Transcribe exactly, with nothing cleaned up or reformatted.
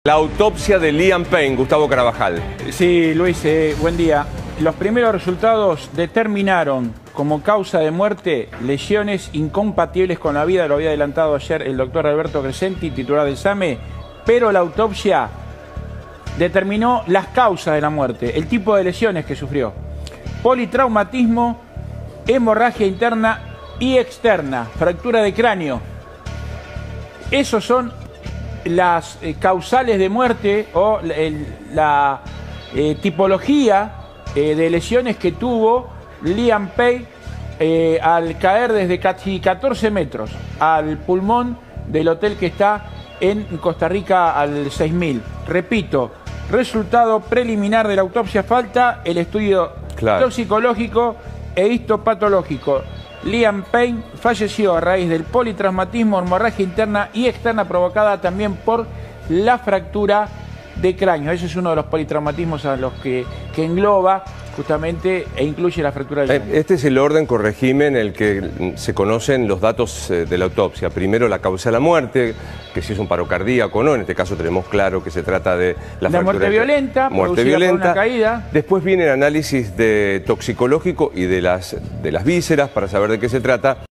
La autopsia de Liam Payne, Gustavo Carabajal. Sí, Luis, eh, buen día. Los primeros resultados determinaron como causa de muerte lesiones incompatibles con la vida, lo había adelantado ayer el doctor Alberto Crescenti, titular del SAME, pero la autopsia determinó las causas de la muerte, el tipo de lesiones que sufrió. Politraumatismo, hemorragia interna y externa, fractura de cráneo. Esos son las eh, causales de muerte o el, la eh, tipología eh, de lesiones que tuvo Liam Payne eh, al caer desde casi catorce metros al pulmón del hotel que está en Costa Rica al seis mil. Repito, resultado preliminar de la autopsia, falta el estudio claro. toxicológico e histopatológico. Liam Payne falleció a raíz del politraumatismo, hemorragia interna y externa provocada también por la fractura de cráneo. Ese es uno de los politraumatismos a los que, que engloba justamente e incluye la fractura del cráneo. Este es el orden, corregime, en el que se conocen los datos de la autopsia. Primero la causa de la muerte, que si es un paro cardíaco o no. En este caso tenemos claro que se trata de la, la fractura muerte de violenta, muerte violenta. Por una caída. Después viene el análisis de toxicológico y de las, de las vísceras para saber de qué se trata.